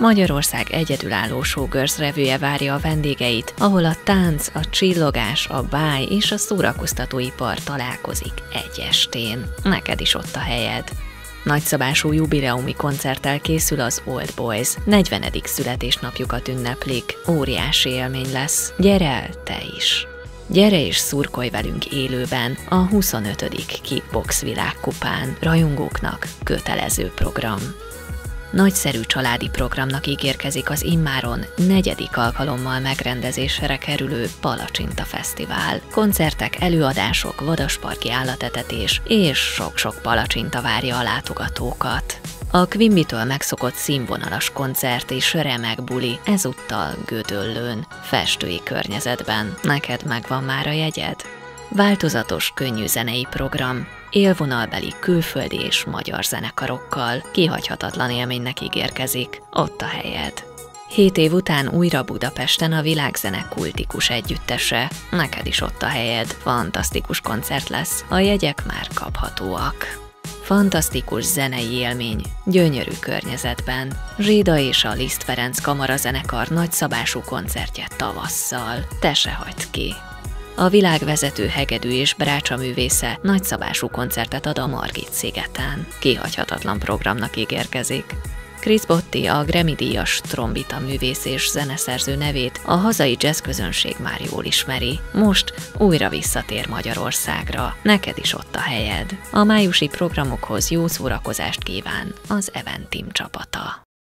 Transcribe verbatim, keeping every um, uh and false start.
Magyarország egyedülálló Showgirls revűje várja a vendégeit, ahol a tánc, a csillogás, a báj és a szórakoztatóipar találkozik egy estén. Neked is ott a helyed. Nagyszabású jubileumi koncerttel készül az Old Boys. negyvenedik születésnapjukat ünneplik. Óriási élmény lesz. Gyere el te is! Gyere és szurkolj velünk élőben a huszonötödik Kickbox világkupán. Rajongóknak kötelező program. Nagyszerű családi programnak ígérkezik az immáron negyedik alkalommal megrendezésre kerülő Palacsinta Fesztivál. Koncertek, előadások, vadasparki állatetetés és sok-sok palacsinta várja a látogatókat. A Quimby-től megszokott színvonalas koncert és remek buli ezúttal Gödöllőn, festői környezetben. Neked megvan már a jegyed? Változatos, könnyű zenei program, élvonalbeli külföldi és magyar zenekarokkal kihagyhatatlan élménynek ígérkezik, ott a helyed. Hét év után újra Budapesten a világzene kultikus együttese, neked is ott a helyed, fantasztikus koncert lesz, a jegyek már kaphatóak. Fantasztikus zenei élmény, gyönyörű környezetben. Zsida és a Liszt Ferenc kamarazenekar nagyszabású koncertje tavasszal, te se hagyd ki! A világvezető hegedű és brácsa művésze nagyszabású koncertet ad a Margit szigeten. Kihagyhatatlan programnak ígérkezik. Chris Botti, a Grammy-díjas trombita művész és zeneszerző nevét a hazai jazz közönség már jól ismeri. Most újra visszatér Magyarországra. Neked is ott a helyed. A májusi programokhoz jó szórakozást kíván az Eventim csapata.